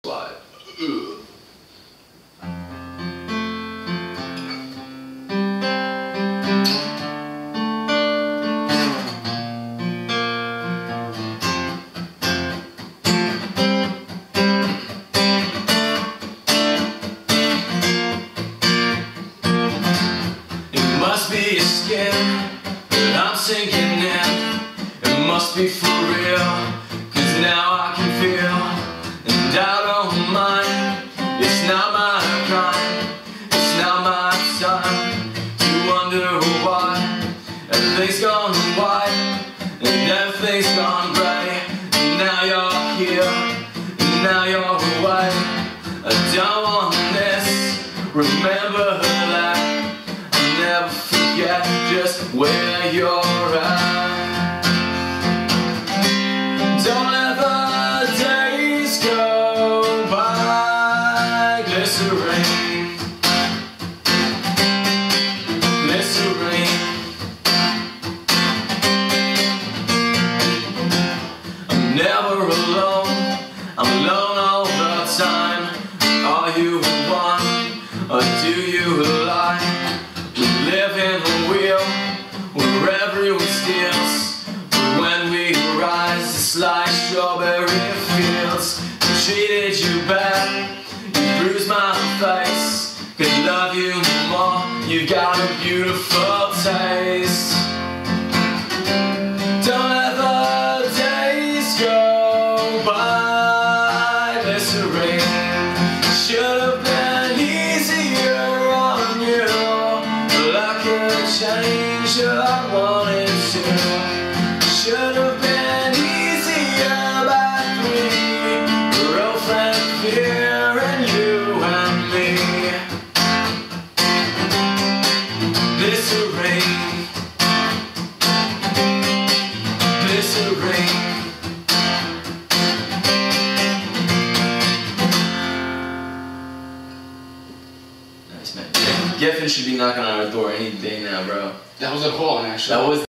Slide. It must be your skin that I'm sinking in. It must be for real, 'cause now I can feel. And I don't mind, it's not my crime, it's not my time to wonder why everything's gone white and everything's gone grey. And now you're here, and now you're away. I don't want this, remember that. I'll never forget just where you're at. Don't let the days go by. Glycerine, glycerine. I'm never alone, I'm alone all the time. Are you one, or do you lie? We live in a wheel where everyone steals, but when we rise it's like strawberry fields. I treated you bad, you bruised my face. Could love you more, you got a beautiful taste. Don't let the days go by. Glycerine should have been easier on you. I could change if I wanted to. Should have been easier by 3. Growth and fear and you and me. Glycerine, glycerine. Nice, man. Geffen should be knocking on our door any day now, bro. That was a call, actually. That was